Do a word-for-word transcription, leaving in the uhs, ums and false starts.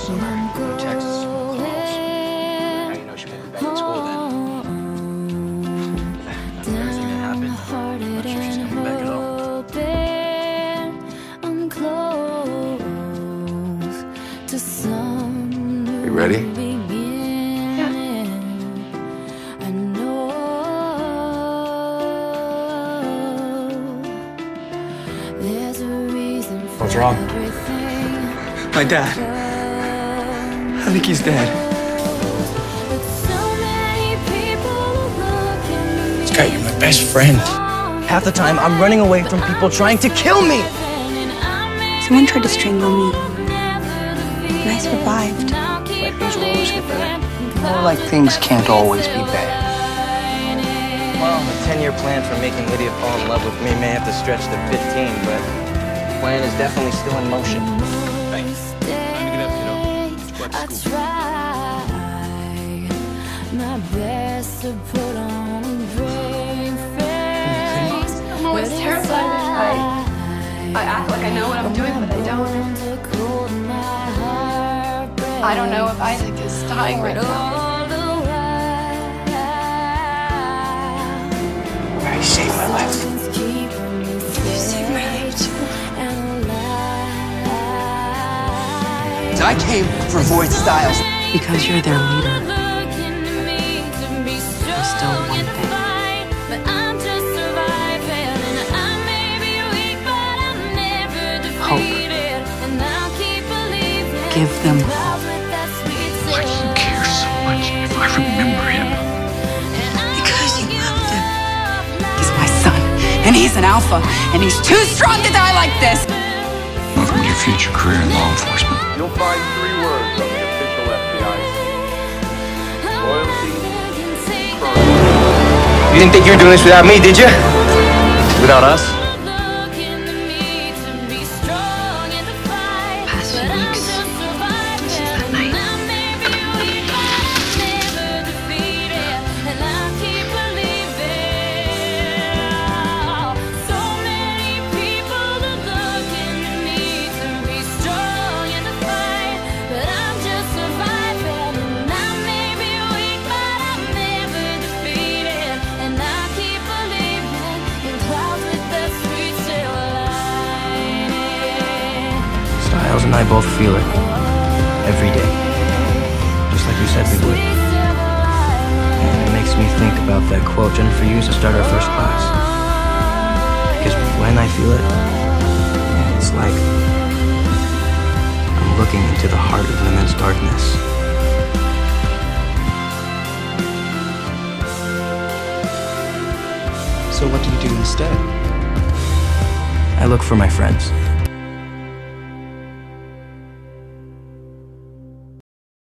summer. Go to Texas, calls. Now you know she won't be back in school then. After everything that happened, I'm not sure she's coming back at all. You ready? What's wrong? My dad. I think he's dead. Scott, you're my best friend. Half the time, I'm running away from people trying to kill me. Someone tried to strangle me, and I survived. Like things will always get better. More like things can't always be bad. Well, a ten-year plan for making Lydia fall in love with me may have to stretch to fifteen, but the plan is definitely still in motion. Thanks. Time to get up, you know. It's back to school. My best to put on a brave face. I'm always terrified. I, I act like I know what I'm doing, but I don't. I don't know if Isaac is dying right now. You saved my life. You saved my life too. I came for Void Styles. Because you're their leader. There's still one thing. Hope. Give them hope. Why do you care so much if I remember him? Because you loved him. He's my son, and he's an alpha, and he's too strong to die like this. Welcome to your future career in law enforcement. You'll find three words on the official F B I. Loyalty, courage. You didn't think you were doing this without me, did you? Without us? Past few weeks, since that night, Styles and I both feel it. Every day. Just like you said we would. And it makes me think about that quote Jennifer used to start our first class. Because when I feel it, it's like I'm looking into the heart of an immense darkness. So what do you do instead? I look for my friends.